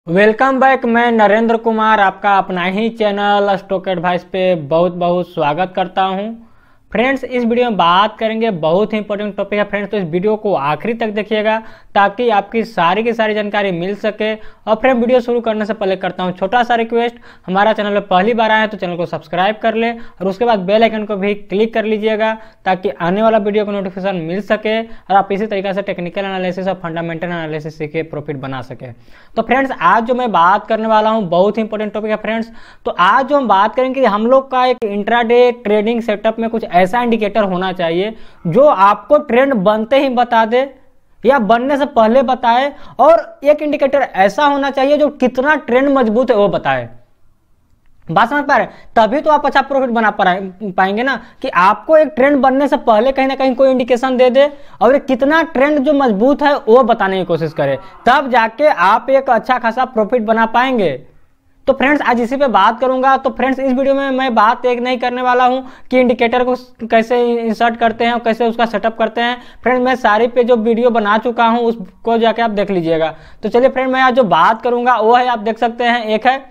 Welcome back. मैं नरेंद्र कुमार आपका अपना ही चैनल स्टॉक एडवाइस पे बहुत बहुत स्वागत करता हूं। फ्रेंड्स, इस वीडियो में बात करेंगे, बहुत ही इंपॉर्टेंट टॉपिक है फ्रेंड्स, तो इस वीडियो को आखिरी तक देखिएगा ताकि आपकी सारी की सारी जानकारी मिल सके। और फ्रेंड, वीडियो शुरू करने से पहले करता हूं छोटा सा रिक्वेस्ट, हमारा चैनल पर पहली बार आए हैं तो चैनल को सब्सक्राइब कर ले और उसके बाद बेल आइकन को भी क्लिक कर लीजिएगा ताकि आने वाला वीडियो को नोटिफिकेशन मिल सके और आप इसी तरीके से टेक्निकल एनालिसिस और फंडामेंटल एनालिसिस सीख के प्रॉफिट बना सके। तो फ्रेंड्स, आज जो मैं बात करने वाला हूं बहुत ही इंपॉर्टेंट टॉपिक है फ्रेंड्स। तो आज जो हम बात करेंगे, हम लोग का एक इंट्राडे ट्रेडिंग सेटअप में कुछ ऐसा इंडिकेटर होना चाहिए जो आपको ट्रेंड बनते ही बता दे या बनने से पहले बताए, और एक इंडिकेटर ऐसा होना चाहिए जो कितना ट्रेंड मजबूत है वो बताए। बात समझ पा रहे हैं? तभी तो आप अच्छा प्रॉफिट बना पाएंगे ना, कि आपको एक ट्रेंड बनने से पहले कहीं ना कहीं कोई इंडिकेशन दे दे और कितना ट्रेंड जो मजबूत है वो बताने की कोशिश करे, तब जाके आप एक अच्छा खासा प्रॉफिट बना पाएंगे। तो फ्रेंड्स, आज इसी पे बात करूंगा। तो फ्रेंड्स, इस वीडियो में मैं बात एक नहीं करने वाला हूं कि इंडिकेटर को कैसे इंसर्ट करते हैं और कैसे उसका सेटअप करते हैं। फ्रेंड्स, मैं सारी पे जो वीडियो बना चुका हूं उसको जाके आप देख लीजिएगा। तो चलिए फ्रेंड, मैं आज जो बात करूंगा वो है, आप देख सकते हैं, एक है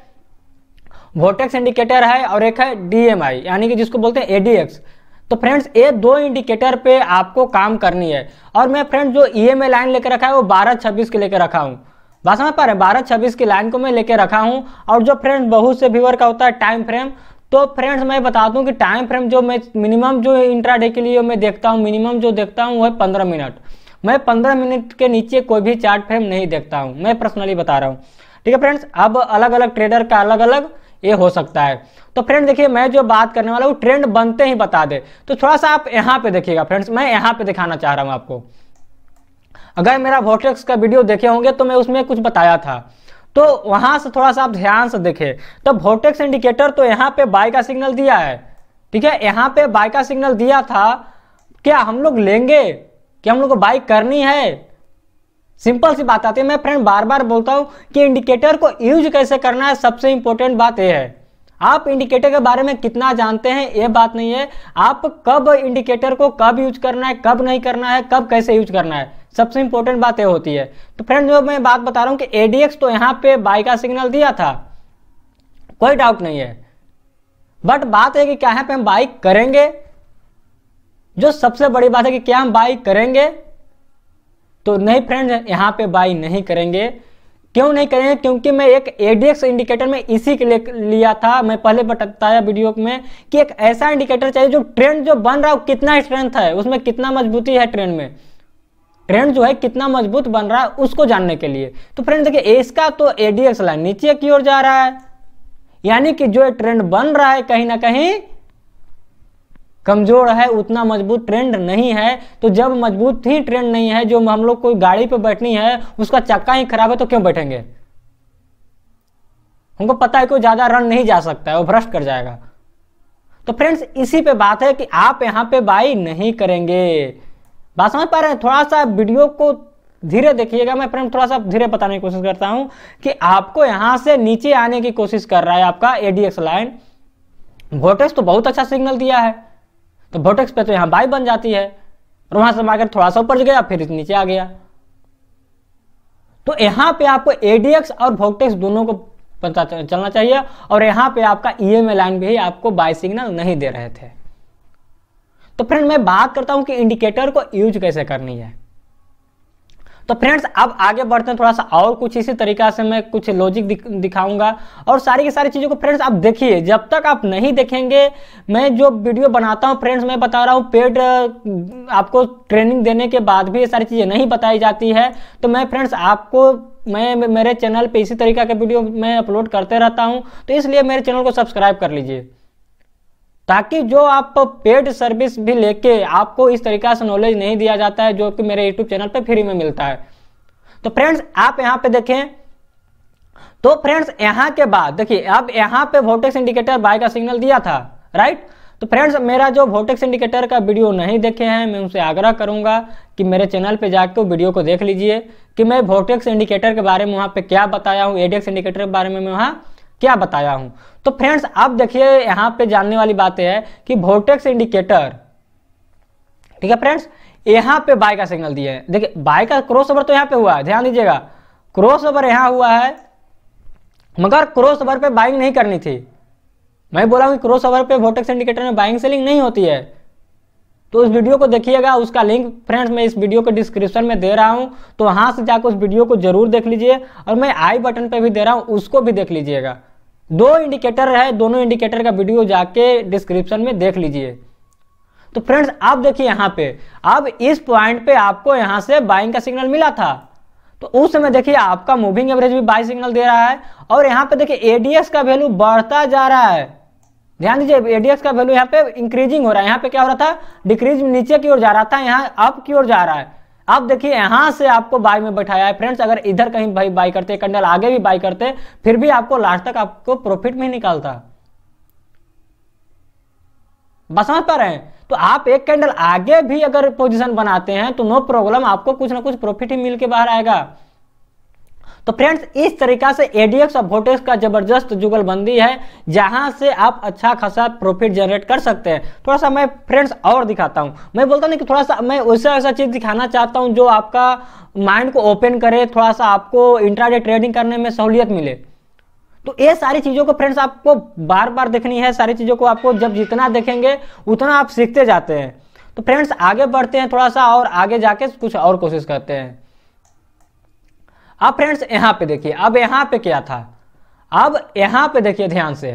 वोटेक्स इंडिकेटर है और एक है DMI यानी कि जिसको बोलते हैं ADX। तो फ्रेंड्स, ये दो इंडिकेटर पे आपको काम करनी है। और मैं फ्रेंड्स जो EMA लाइन लेकर रखा है वो 12-26 के लेकर रखा हूं। बात समझ पा रहे हैं? 12-26 की लाइन को मैं लेके रखा हूं। और जो फ्रेंड्स बहुत से व्यूअर का होता है टाइम फ्रेम, तो फ्रेंड्स मैं बता दूं कि टाइम फ्रेम जो मैं मिनिमम जो इंट्राडे के लिए मैं देखता हूं, मिनिमम जो देखता हूं वो है 15 मिनट। मैं 15 मिनट के नीचे कोई भी चार्ट फ्रेम नहीं देखता हूं, मैं पर्सनली बता रहा हूं। ठीक है फ्रेंड्स, अब अलग अलग ट्रेडर का अलग अलग ये हो सकता है। तो फ्रेंड देखिए, मैं जो बात करने वाला हूं ट्रेंड बनते ही बता दे। तो थोड़ा सा आप यहां पे देखिएगा फ्रेंड्स, मैं यहां पे दिखाना चाह रहा हूं आपको। अगर मेरा वोटेक्स का वीडियो देखे होंगे तो मैं उसमें कुछ बताया था, तो वहां से थोड़ा सा आप ध्यान से देखें। तो वोटेक्स इंडिकेटर तो यहाँ पे बाय का सिग्नल दिया है, ठीक है, यहाँ पे बाय का सिग्नल दिया था। क्या हम लोग लेंगे? क्या हम लोग को बाय करनी है? सिंपल सी बात आती है। मैं फ्रेंड बार बार बोलता हूं कि इंडिकेटर को यूज कैसे करना है, सबसे इंपॉर्टेंट बात यह है। आप इंडिकेटर के बारे में कितना जानते हैं ये बात नहीं है, आप कब इंडिकेटर को कब यूज करना है, कब नहीं करना है, कब कैसे यूज करना है, सबसे इंपॉर्टेंट बात ये होती है। तो फ्रेंड, जो मैं बात बता रहा हूं कि ADX तो यहां पे बाय का सिग्नल दिया था, कोई डाउट नहीं है, बट बात है कि क्या यहां पे हम बाय करेंगे। जो सबसे बड़ी बात है कि क्या हम बाय करेंगे, तो नहीं फ्रेंड, यहां पे बाय नहीं करेंगे। क्यों नहीं करेंगे? क्योंकि मैं एक ADX इंडिकेटर में इसी के लिए लिया था, मैं पहले बताया वीडियो में कि एक ऐसा इंडिकेटर चाहिए जो ट्रेंड जो बन रहा है कितना स्ट्रेंथ है, उसमें कितना मजबूती है, ट्रेंड में ट्रेंड जो है कितना मजबूत बन रहा है उसको जानने के लिए। तो फ्रेंड देखिए, इसका तो ADX लाइन नीचे की ओर जा रहा है, यानी कि जो ट्रेंड बन रहा है कहीं ना कहीं कमजोर है, उतना मजबूत ट्रेंड नहीं है। तो जब मजबूत ही ट्रेंड नहीं है, जो हम लोग कोई गाड़ी पे बैठनी है उसका चक्का ही खराब है, तो क्यों बैठेंगे? हमको पता है कोई ज्यादा रन नहीं जा सकता है, वो भ्रष्ट कर जाएगा। तो फ्रेंड्स, इसी पे बात है कि आप यहां पे बाई नहीं करेंगे। बात समझ पा रहे हैं? थोड़ा सा वीडियो को धीरे देखिएगा। मैं फ्रेंड थोड़ा सा धीरे बताने की कोशिश करता हूं कि आपको यहां से नीचे आने की कोशिश कर रहा है आपका ADX लाइन। वोटेक्स तो बहुत अच्छा सिग्नल दिया है, तो वोटेक्स पे तो यहां बाय बन जाती है, और वहां से मार्केट थोड़ा सा ऊपर गया फिर नीचे आ गया। तो यहां पे आपको ADX और वोटेक्स दोनों को पता चलना चाहिए, और यहां पे आपका EMA लाइन भी आपको बाय सिग्नल नहीं दे रहे थे। तो फ्रेंड, मैं बात करता हूं कि इंडिकेटर को यूज कैसे करनी है। तो फ्रेंड्स, अब आगे बढ़ते हैं, थोड़ा सा और कुछ इसी तरीका से मैं कुछ लॉजिक दिखाऊंगा, और सारी की सारी चीजों को फ्रेंड्स आप देखिए। जब तक आप नहीं देखेंगे, मैं जो वीडियो बनाता हूं फ्रेंड्स, मैं बता रहा हूं पेड आपको ट्रेनिंग देने के बाद भी ये सारी चीजें नहीं बताई जाती है। तो मैं फ्रेंड्स आपको, मैं मेरे चैनल पे इसी तरीका के वीडियो मैं अपलोड करते रहता हूं, तो इसलिए मेरे चैनल को सब्सक्राइब कर लीजिए, ताकि जो आप पेड सर्विस भी लेके आपको इस तरीका से नॉलेज नहीं दिया जाता है जो कि मेरे यूट्यूब चैनल पे फ्री में मिलता है। तो फ्रेंड्स, आप यहां पे देखें, तो फ्रेंड्स यहां के बाद देखिए, अब यहां पे वोटेक्स इंडिकेटर बाय का सिग्नल दिया था, राइट। तो फ्रेंड्स, मेरा जो वोटेक्स इंडिकेटर का वीडियो नहीं देखे हैं, मैं उनसे आग्रह करूंगा कि मेरे चैनल पे जाकर वीडियो को देख लीजिए कि मैं वोटेक्स इंडिकेटर के बारे में वहां पे क्या बताया हूं, ADX इंडिकेटर के बारे में मैं वहां क्या बताया हूं। तो फ्रेंड्स, अब देखिए यहां पे जानने वाली बात है कि वोटेक्स इंडिकेटर, ठीक है फ्रेंड्स, यहां पे बाय का सिग्नल दिया है। देखिए, बाय का क्रॉस ओवर तो यहां पे हुआ है, ध्यान दीजिएगा, क्रॉस ओवर यहां हुआ है, मगर क्रॉस ओवर पे बाइंग नहीं करनी थी। मैं बोला हूं क्रॉस ओवर पे वोटेक्स इंडिकेटर में बाइंग सेलिंग नहीं होती है। तो उस वीडियो को देखिएगा, उसका लिंक फ्रेंड्स मैं इस वीडियो के डिस्क्रिप्शन में दे रहा हूं, तो वहां से जाकर उस वीडियो को जरूर देख लीजिए, और मैं आई बटन पे भी दे रहा हूं, उसको भी देख लीजिएगा। 2 इंडिकेटर है, दोनों इंडिकेटर का वीडियो जाके डिस्क्रिप्शन में देख लीजिए। तो फ्रेंड्स आप देखिए यहाँ पे, अब इस पॉइंट पे आपको यहाँ से बाइंग का सिग्नल मिला था, तो उस समय देखिए आपका मूविंग एवरेज भी बाई सिग्नल दे रहा है, और यहाँ पे देखिए एडीएक्स का वैल्यू बढ़ता जा रहा है। ध्यान दीजिए, एडीएक्स का वैल्यू यहाँ पे इंक्रीजिंग हो रहा है। यहाँ पे क्या हो रहा था, डिक्रीज नीचे की ओर जा रहा था, यहाँ अप की ओर जा रहा है। अब देखिए यहां से आपको बाई में बैठाया है फ्रेंड्स। अगर इधर कहीं भाई बाई करते, कैंडल आगे भी बाई करते, फिर भी आपको लास्ट तक आपको प्रॉफिट में ही निकालता। बस समझ पा रहे हैं? तो आप एक कैंडल आगे भी अगर पोजीशन बनाते हैं तो नो प्रॉब्लम, आपको कुछ ना कुछ प्रॉफिट ही मिल के बाहर आएगा। तो फ्रेंड्स इस तरीका से एडीएक्स और वोटेक्स का जबरदस्त जुगलबंदी है, जहां से आप अच्छा खासा प्रॉफिट जनरेट कर सकते हैं। थोड़ा सा मैं फ्रेंड्स और दिखाता हूं। मैं बोलता नहीं कि थोड़ा सा मैं ऐसा चीज दिखाना चाहता हूं जो आपका माइंड को ओपन करे, थोड़ा सा आपको इंट्राडे ट्रेडिंग करने में सहूलियत मिले। तो ये सारी चीजों को फ्रेंड्स आपको बार बार देखनी है। सारी चीजों को आपको जब जितना देखेंगे उतना आप सीखते जाते हैं। तो फ्रेंड्स आगे बढ़ते हैं थोड़ा सा, और आगे जाके कुछ और कोशिश करते हैं। अब फ्रेंड्स यहां पे देखिए, अब यहां पे क्या था, अब यहां पे देखिए ध्यान से,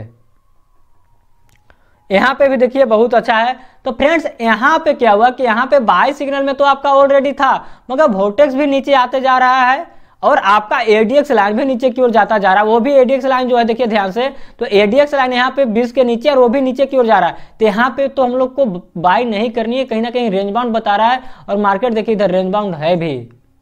यहां पे भी देखिए बहुत अच्छा है। तो फ्रेंड्स यहां पे क्या हुआ कि यहां पे बाई सिग्नल में तो आपका ऑलरेडी था, मगर वोटेक्स भी नीचे आते जा रहा है, और आपका एडीएक्स लाइन भी नीचे की ओर जाता जा रहा है। वो भी एडीएक्स लाइन जो है देखिए ध्यान से, तो एडीएक्स लाइन यहाँ पे 20 के नीचे, और वो भी नीचे की ओर जा रहा है। तो यहाँ पे तो हम लोग को बाई नहीं करनी है, कहीं ना कहीं रेंज बाउंड बता रहा है, और मार्केट देखिए इधर रेंज बाउंड है भी।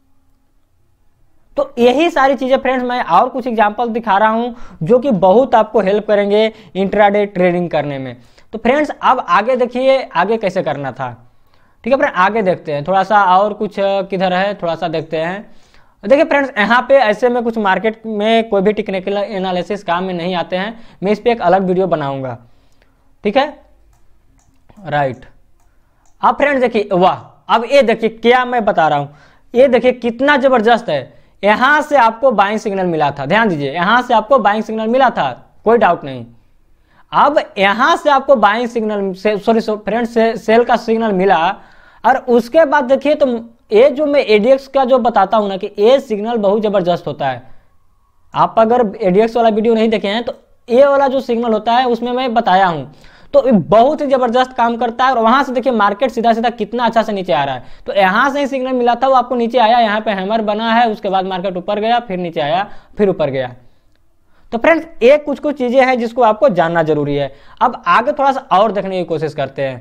तो यही सारी चीजें फ्रेंड्स मैं और कुछ एग्जांपल दिखा रहा हूं जो कि बहुत आपको हेल्प करेंगे इंट्राडे ट्रेडिंग करने में। तो फ्रेंड्स अब आगे देखिए आगे कैसे करना था। ठीक है फ्रेंड, आगे देखते हैं थोड़ा सा, और कुछ किधर है थोड़ा सा देखते हैं। देखिए फ्रेंड्स यहाँ पे ऐसे में कुछ मार्केट में कोई भी टेक्निकल एनालिसिस काम में नहीं आते हैं, मैं इस पे एक अलग वीडियो बनाऊंगा। ठीक है राइट। अब फ्रेंड्स देखिए, वाह, अब ये देखिए क्या मैं बता रहा हूं, ये देखिए कितना जबरदस्त है। यहां से आपको बाइंग सिग्नल मिला था, ध्यान दीजिए, यहां से आपको बाइंग सिग्नल मिला था, कोई डाउट नहीं। अब यहां से आपको buying signal sorry friends sell का सिग्नल मिला, और उसके बाद देखिए तो ये जो मैं एडीएक्स का जो बताता हूं ना कि ये सिग्नल बहुत जबरदस्त होता है। आप अगर एडीएक्स वाला वीडियो नहीं देखे हैं तो ये वाला जो सिग्नल होता है उसमें मैं बताया हूं, तो बहुत ही जबरदस्त काम करता है। और वहां से देखिए मार्केट सीधा सीधा कितना अच्छा से नीचे आ रहा है। तो यहां से ही सिग्नल मिला था, वो आपको नीचे आया, यहाँ पे हैमर बना है, उसके बाद मार्केट ऊपर गया, फिर नीचे आया, फिर ऊपर गया। तो फ्रेंड्स ये कुछ कुछ चीजें हैं जिसको आपको जानना जरूरी है। अब आगे थोड़ा सा और देखने की कोशिश करते हैं।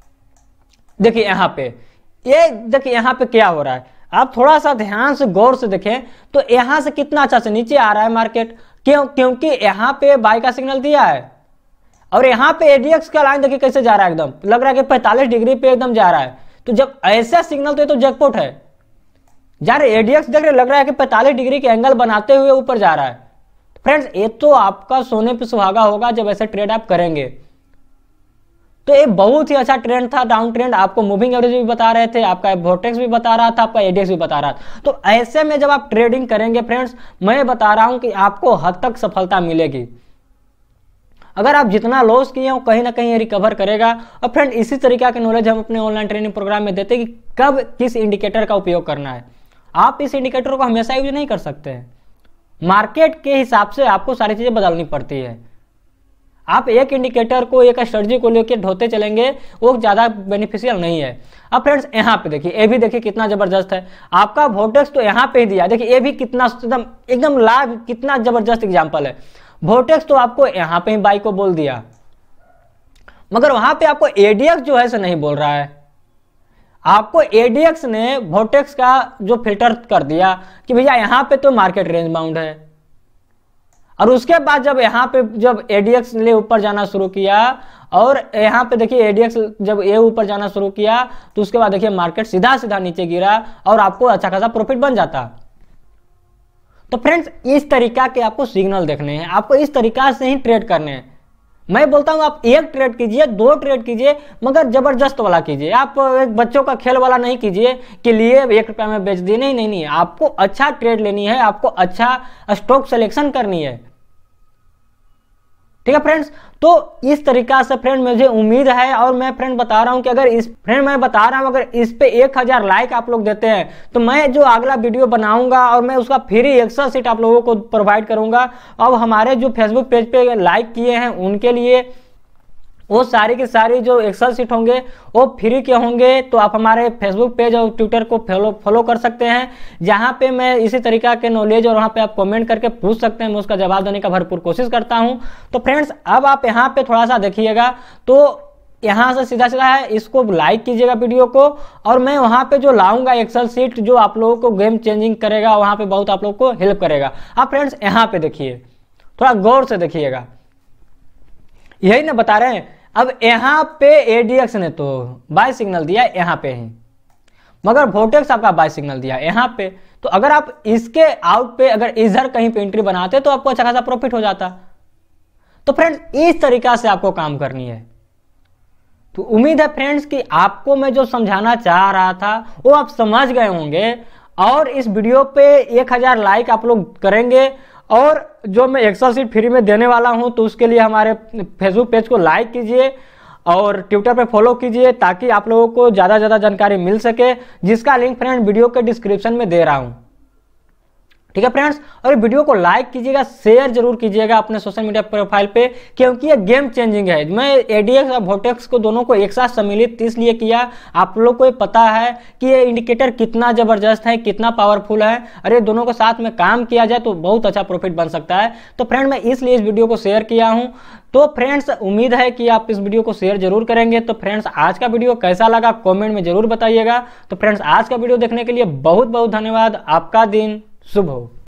देखिए यहाँ पे, ये देखिए यहाँ पे क्या हो रहा है, आप थोड़ा सा ध्यान से गौर से देखें तो यहां से कितना अच्छा से नीचे आ रहा है मार्केट। क्योंकि यहाँ पे बाई का सिग्नल दिया है, और यहाँ पे एडीएक्स का लाइन देखिए कैसे जा रहा है, एकदम लग रहा है कि 45 डिग्री पे एकदम जा रहा है। तो जब ऐसा सिग्नल तो ये तो जैकपॉट है, जा रहे एडीएक्स देख रहे, लग रहा है कि 45 डिग्री के एंगल बनाते हुए ऊपर जा रहा है। फ्रेंड्स ये तो आपका सोने पे सुहागा होगा जब ऐसे ट्रेड आप करेंगे। तो ये बहुत ही अच्छा ट्रेंड था, डाउन ट्रेंड। आपको मूविंग एवरेज भी बता रहे थे, आपका वोटेक्स भी बता रहा था, आपका एडीएक्स भी बता रहा था। तो ऐसे में जब आप ट्रेडिंग करेंगे फ्रेंड्स, मैं बता रहा हूं कि आपको हद तक सफलता मिलेगी। अगर आप जितना लॉस किए हो कहीं ना कहीं रिकवर करेगा। और फ्रेंड इसी तरीका के नॉलेज हम अपने ऑनलाइन ट्रेनिंग प्रोग्राम में देते हैं कि कब किस इंडिकेटर का उपयोग करना है। आप इस इंडिकेटर को हमेशा यूज नहीं कर सकते हैं, मार्केट के हिसाब से आपको सारी चीजें बदलनी पड़ती है। आप एक इंडिकेटर को, एक स्ट्रेटजी को लेकर ढोते चलेंगे, वो ज्यादा बेनिफिशियल नहीं है। अब फ्रेंड्स यहाँ पे देखिए, ये भी देखिए कितना जबरदस्त है। आपका वोटेक्स तो यहाँ पे ही दिया, देखिए ये भी कितना एकदम लाइव, कितना जबरदस्त एग्जाम्पल है। वोटेक्स तो आपको यहाँ पे ही बाई को बोल दिया, मगर वहां पे आपको एडीएक्स जो है से नहीं बोल रहा है। आपको एडीएक्स ने वोटेक्स का जो फिल्टर कर दिया कि भैया यहाँ पे तो मार्केट रेंज बाउंड है। और उसके बाद जब यहाँ पे जब एडीएक्स ने ऊपर जाना शुरू किया, और यहाँ पे देखिए एडीएक्स जब ये ऊपर जाना शुरू किया, तो उसके बाद देखिए मार्केट सीधा सीधा नीचे गिरा और आपको अच्छा खासा प्रॉफिट बन जाता। तो फ्रेंड्स इस तरीका के आपको सिग्नल देखने हैं, आपको इस तरीका से ही ट्रेड करने हैं। मैं बोलता हूं आप एक ट्रेड कीजिए, 2 ट्रेड कीजिए, मगर जबरदस्त वाला कीजिए। आप एक बच्चों का खेल वाला नहीं कीजिए कि लिए 1 रुपया में बेच दिए, नहीं नहीं नहीं। आपको अच्छा ट्रेड लेनी है, आपको अच्छा स्टॉक सिलेक्शन करनी है। ठीक है फ्रेंड्स। तो इस तरीका से फ्रेंड मुझे उम्मीद है, और मैं फ्रेंड बता रहा हूं कि अगर इस पे 1000 लाइक आप लोग देते हैं तो मैं जो अगला वीडियो बनाऊंगा और मैं उसका फ्री एक्सेल शीट आप लोगों को प्रोवाइड करूंगा। अब हमारे जो फेसबुक पेज पे लाइक किए हैं उनके लिए वो सारी की सारी जो एक्सेल शीट होंगे वो फ्री के होंगे। तो आप हमारे फेसबुक पेज और ट्विटर को फॉलो कर सकते हैं, जहां पे मैं इसी तरीका के नॉलेज और वहां पे आप कमेंट करके पूछ सकते हैं, मैं उसका जवाब देने का भरपूर कोशिश करता हूं। तो फ्रेंड्स अब आप यहाँ पे थोड़ा सा देखिएगा, तो यहाँ से सीधा सीधा है, इसको लाइक कीजिएगा वीडियो को, और मैं वहां पे जो लाऊंगा एक्सेल शीट जो आप लोगों को गेम चेंजिंग करेगा, वहां पे बहुत आप लोगों को हेल्प करेगा। आप फ्रेंड्स यहाँ पे देखिए, थोड़ा गौर से देखिएगा, यही ना बता रहे हैं। अब यहाँ पे एडीएक्स ने तो बाय सिग्नल दिया यहाँ पे ही, मगर वोटेक्स आपका बाय सिग्नल दिया यहाँ पे। तो अगर आप इसके आउट पे अगर इधर कहीं पे एंट्री बनाते तो आपको अच्छा खासा प्रॉफिट हो जाता। तो फ्रेंड्स इस तरीका से आपको काम करनी है। तो उम्मीद है फ्रेंड्स कि आपको मैं जो समझाना चाह रहा था वो आप समझ गए होंगे, और इस वीडियो पे 1000 लाइक आप लोग करेंगे, और जो मैं एक्सेल शीट फ्री में देने वाला हूं तो उसके लिए हमारे फेसबुक पेज को लाइक कीजिए और ट्विटर पे फॉलो कीजिए, ताकि आप लोगों को ज़्यादा से ज़्यादा जानकारी मिल सके, जिसका लिंक फ्रेंड वीडियो के डिस्क्रिप्शन में दे रहा हूं। ठीक है फ्रेंड्स, और वीडियो को लाइक कीजिएगा, शेयर जरूर कीजिएगा अपने सोशल मीडिया प्रोफाइल पे, क्योंकि ये गेम चेंजिंग है। मैं एडीएक्स और वोटेक्स को दोनों को एक साथ सम्मिलित इसलिए किया, आप लोग को पता है कि ये इंडिकेटर कितना जबरदस्त है, कितना पावरफुल है। अरे दोनों को साथ में काम किया जाए तो बहुत अच्छा प्रॉफिट बन सकता है। तो फ्रेंड मैं इसलिए इस वीडियो को शेयर किया हूं। तो फ्रेंड्स उम्मीद है कि आप इस वीडियो को शेयर जरूर करेंगे। तो फ्रेंड्स आज का वीडियो कैसा लगा कमेंट में जरूर बताइएगा। तो फ्रेंड्स आज का वीडियो देखने के लिए बहुत बहुत धन्यवाद। आपका दिन शुभ हो।